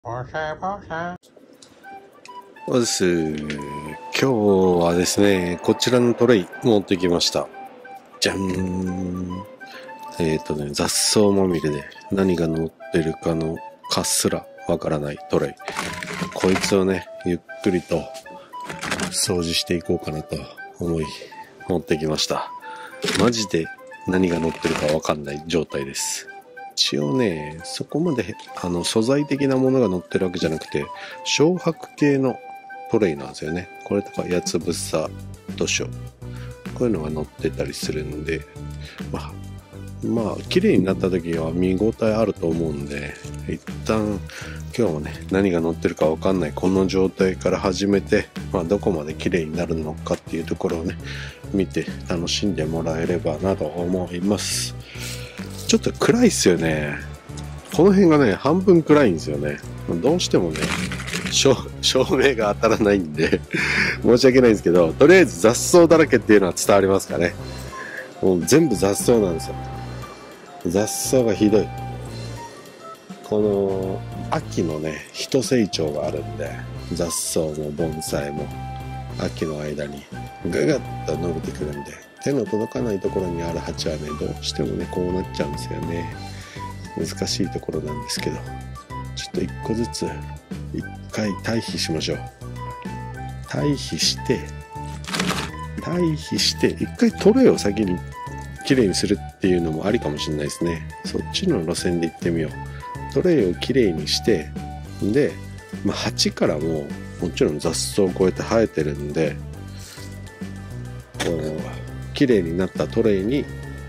そうです。今日はですね、こちらのトレイ持ってきました。じゃん。雑草まみれで何が乗ってるかのかすらわからないトレイ。こいつをね、ゆっくりと掃除していこうかなと思い持ってきました。マジで何が乗ってるかわかんない状態です。一応ね、そこまで素材的なものが乗ってるわけじゃなくて、漂白系のトレイなんですよね。これとか八つぶさ図書、こういうのが乗ってたりするんで、まあ綺麗になった時は見応えあると思うんで、一旦今日もね、何が乗ってるかわかんないこの状態から始めて、どこまで綺麗になるのかっていうところをね、見て楽しんでもらえればなと思います。ちょっと暗いっすよね。この辺がね、半分暗いんですよね。どうしてもね、照明が当たらないんで申し訳ないんですけど、とりあえず雑草だらけっていうのは伝わりますかね。もう全部雑草なんですよ。雑草がひどい。この秋のね、一成長があるんで、雑草も盆栽も秋の間にぐぐっと伸びてくるんで、手の届かないところにある鉢はね、どうしてもね、こうなっちゃうんですよね。難しいところなんですけど、ちょっと一個ずつ一回退避しましょう。退避して一回トレイを先にきれいにするっていうのもありかもしれないですね。そっちの路線で行ってみよう。トレイをきれいにしてで、鉢からもちろん雑草をこうやって生えてるんで、こうきれいになったトレイに、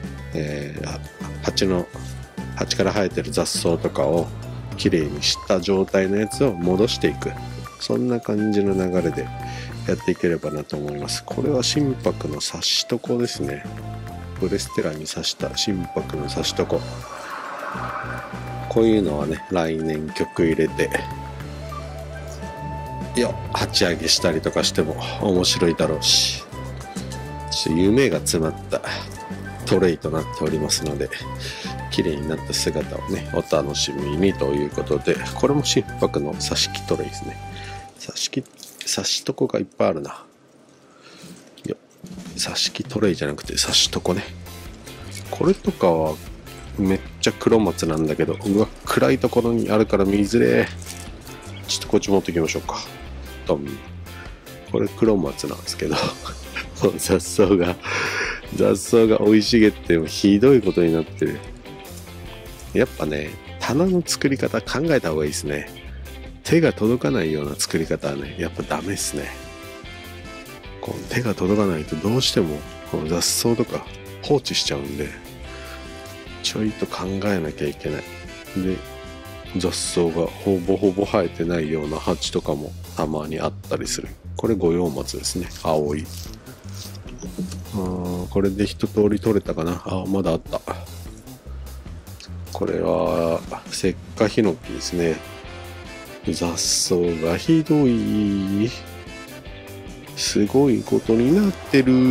鉢から生えてる雑草とかをきれいにした状態のやつを戻していく、そんな感じの流れでやっていければなと思います。これは心拍の差し床ですね。ブレステラに刺した心拍の差し床、こういうのはね、来年曲入れて鉢上げしたりとかしても面白いだろうし、夢が詰まったトレイとなっておりますので、綺麗になった姿をね、お楽しみにということで、これも心拍の挿し木トレイですね。挿し床がいっぱいあるな。挿し木トレイじゃなくて挿し床ね。これとかはめっちゃ黒松なんだけど、うわ、暗いところにあるから見づれー。ちょっとこっち持ってきましょうか。これ黒松なんですけど雑草が生い茂ってひどいことになってる。やっぱね、棚の作り方考えた方がいいですね。手が届かないような作り方はね、やっぱダメですね。こう手が届かないとどうしてもこの雑草とか放置しちゃうんで、ちょいと考えなきゃいけない。で、雑草がほぼほぼ生えてないような鉢とかもたまにあったりする。これ五葉松ですね。青い。これで一通り取れたかな。まだあった。これは石化ヒノキですね。雑草がひどい。すごいことになってる。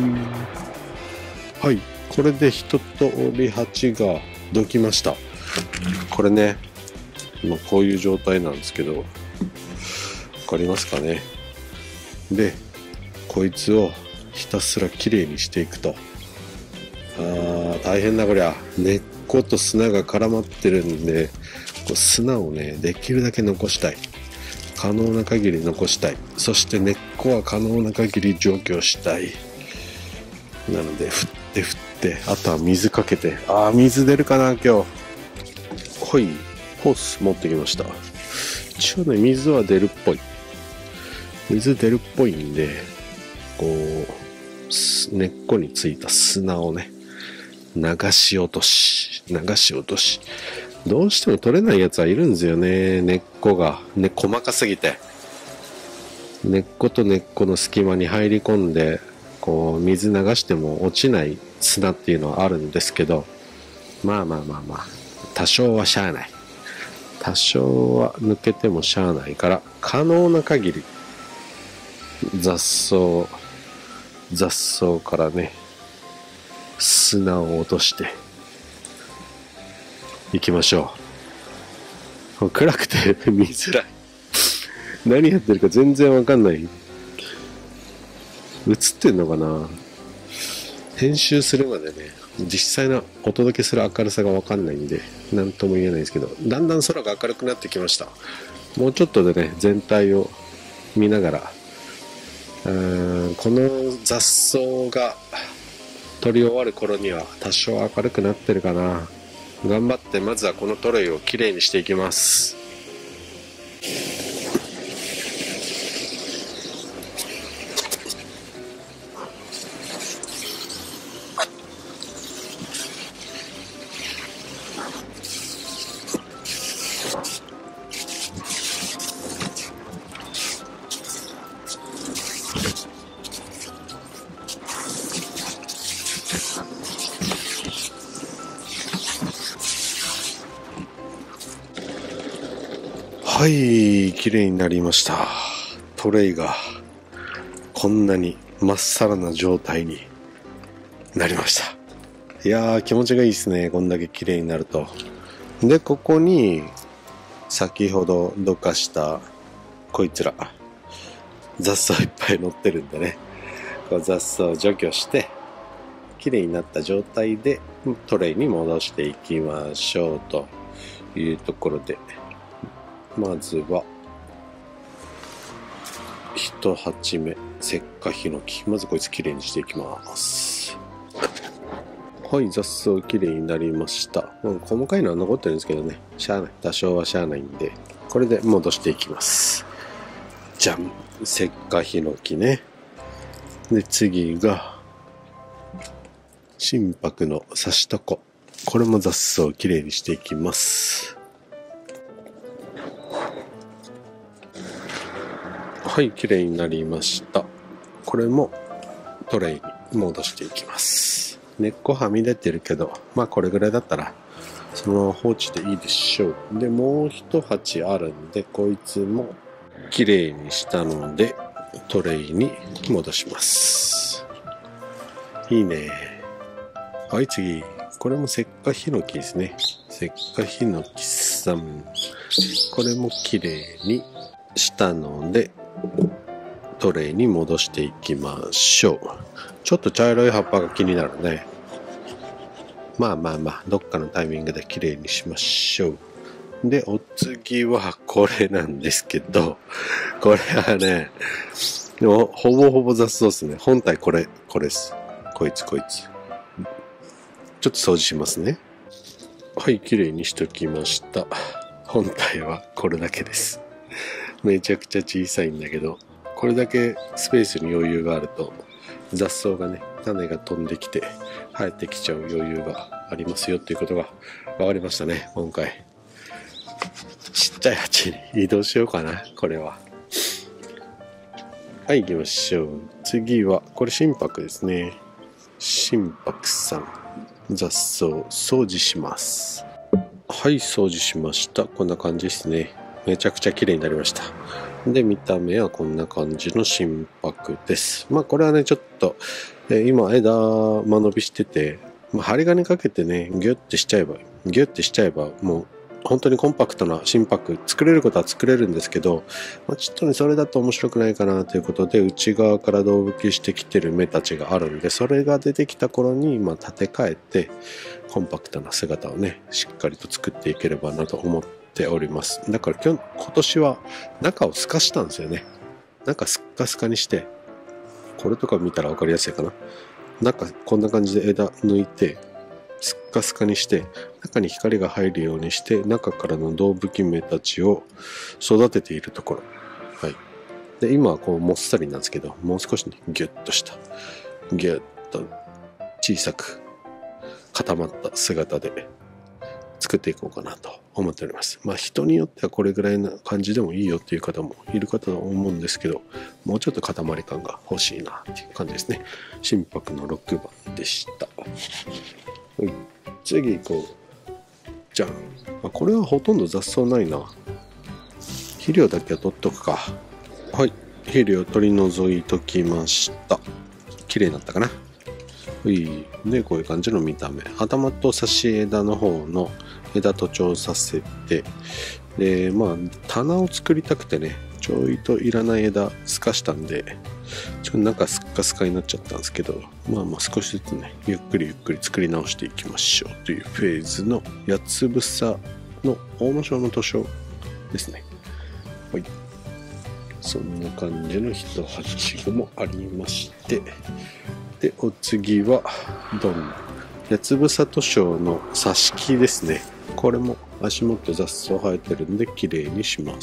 はい、これで一通り鉢がどきました。これね、こういう状態なんですけど、わかりますかね。で、こいつをひたすらきれいにしていくと、大変だこりゃ。根っこと砂が絡まってるんで、こう砂をね、できるだけ残したい。可能な限り残したい。そして根っこは可能な限り除去したい。なので振ってあとは水かけて、水出るかな今日。はい、ホース持ってきました。一応ね、水は出るっぽい。水出るっぽいんで、こう根っこについた砂をね、流し落とし。どうしても取れないやつはいるんですよね。根っこが細かすぎて、根っこと根っこの隙間に入り込んで、こう水流しても落ちない砂っていうのはあるんですけど、多少はしゃあない。多少は抜けてもしゃあないから、可能な限り雑草からね、砂を落としていきましょ暗くて見づらい。何やってるか全然わかんない。映ってんのかな。編集するまでね、実際のお届けする明るさがわかんないんで、なんとも言えないですけど、だんだん空が明るくなってきました。もうちょっとでね、全体を見ながら、この雑草が取り終わる頃には多少明るくなってるかな。頑張ってまずはこのトレイをきれいにしていきます。はい、綺麗になりました。トレイがこんなにまっさらな状態になりました。いやー、気持ちがいいですね。こんだけ綺麗になると。で、ここに先ほどどかしたこいつら雑草いっぱい乗ってるんでね、こう雑草を除去して綺麗になった状態でトレイに戻していきましょうというところで、まずは1鉢目、石化ヒノキ。まずこいつきれいにしていきます。はい、雑草きれいになりました。細かいのは残ってるんですけどね、しゃあない、多少はしゃあないんで、これで戻していきます。じゃん、石化ヒノキね。で、次が心拍の刺し床。これも雑草をきれいにしていきます。はい、きれいになりました。これもトレイに戻していきます。根っこはみ出てるけど、まあこれぐらいだったらそのまま放置でいいでしょう。で、もう一鉢あるんで、こいつもきれいにしたのでトレイに戻します。いいね。はい、次。これも石化ヒノキですね。石化ヒノキさん。これもきれいにしたのでトレイに戻していきましょう。ちょっと茶色い葉っぱが気になるね。まあどっかのタイミングできれいにしましょう。で、お次はこれなんですけど、これはね、ほぼほぼ雑草ですね。本体これです。こいつ。ちょっと掃除しますね。はい、きれいにしときました。本体はこれだけです。めちゃくちゃ小さいんだけど、これだけスペースに余裕があると雑草がね、種が飛んできて生えてきちゃう余裕がありますよっていうことが分かりましたね。今回ちっちゃい鉢に移動しようかな。これははい、行きましょう。次はこれ心拍ですね。心拍さん、雑草掃除します。はい、掃除しました。こんな感じですね。めちゃくちゃ綺麗になりました。で、見た目はこんな感じの心拍です。まあこれはね、ちょっと、今枝間延びしてて、針金かけてね、ギュッてしちゃえばもう本当にコンパクトな心拍作れることは作れるんですけど、ちょっとねそれだと面白くないかなということで、内側から胴吹きしてきてる芽たちがあるんで、それが出てきた頃に立て替えてコンパクトな姿をねしっかりと作っていければなと思っております。だから今年は中を透かしたんですよね。中スッカスカにして、これとか見たら分かりやすいかな。中こんな感じで枝抜いてスッカスカにして、中に光が入るようにして、中からの胴吹き芽たちを育てているところ。はい。で、今はこうもっさりなんですけど、もう少しね、ギュッとした、ギュッと小さく固まった姿で作っていこうかなと思っております。人によってはこれぐらいな感じでもいいよっていう方もいるかと思うんですけど、もうちょっと塊感が欲しいなっていう感じですね。心拍の6番でした。はい、次行こう。じゃん。これはほとんど雑草ないな。肥料だけは取っとくか。はい。肥料取り除いときました。綺麗になったかな。で、こういう感じの見た目。頭と差し枝の方の枝と調させて、 で、まあ、棚を作りたくてね、ちょいといらない枝すかしたんで、ちょっと中スッカスカになっちゃったんですけど、まあまあ少しずつね、ゆっくりゆっくり作り直していきましょうというフェーズの八つ房の大野省の図書ですね。はい。そんな感じの一鉢もありまして、で、お次は、ドン。八つ房図書の挿し木ですね。これも足元雑草生えてるんで綺麗にします。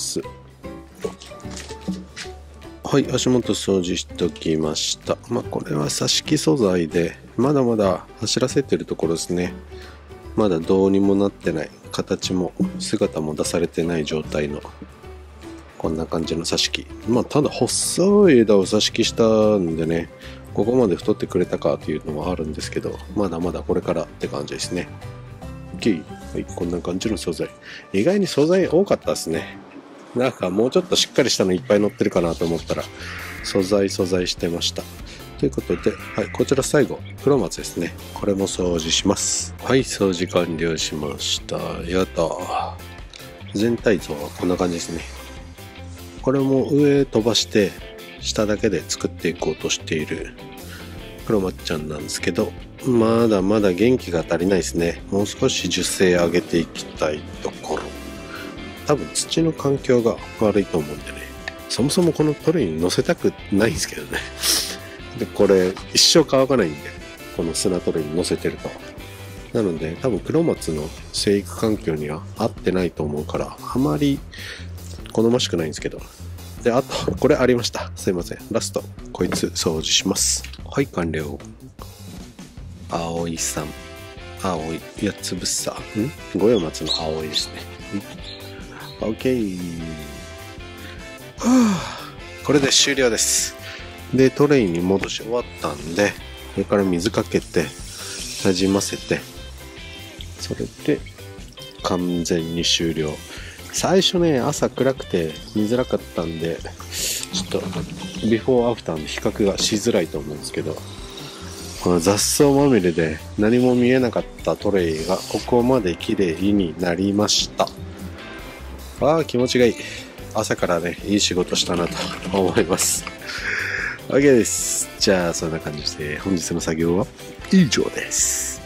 はい、足元掃除しておきました。まあこれは挿し木素材で、まだまだ走らせてるところですね。まだどうにもなってない、形も姿も出されてない状態のこんな感じの挿し木。まあただ細い枝を挿し木したんでね、ここまで太ってくれたかというのもあるんですけど、まだまだこれからって感じですね。OK。はい、こんな感じの素材。意外に素材多かったですね。なんかもうちょっとしっかりしたのいっぱい乗ってるかなと思ったら、素材してました。ということで、はい、こちら最後、黒松ですね。これも掃除します。はい、掃除完了しました。やだ。全体像はこんな感じですね。これも上飛ばして、下だけで作っていこうとしている黒松ちゃんなんですけど、まだまだ元気が足りないですね。もう少し受精上げていきたいところ。多分土の環境が悪いと思うんでね。そもそもこのトレイに乗せたくないんですけどね。で、これ一生乾かないんで、この砂トレイに乗せてると。なので多分黒松の生育環境には合ってないと思うから、あまり好ましくないんですけど。で、あと、これありました。すいません。ラスト、こいつ掃除します。はい、完了。葵さん。葵、八つ房。五葉松の葵ですね。OK。はぁ。これで終了です。で、トレイに戻し終わったんで、これから水かけて、なじませて、それで、完全に終了。最初ね、朝暗くて見づらかったんで、ちょっと、ビフォーアフターの比較がしづらいと思うんですけど、この雑草まみれで何も見えなかったトレイがここまで綺麗になりました。ああ、気持ちがいい。朝からね、いい仕事したなと思います。OK です。じゃあ、そんな感じで本日の作業は以上です。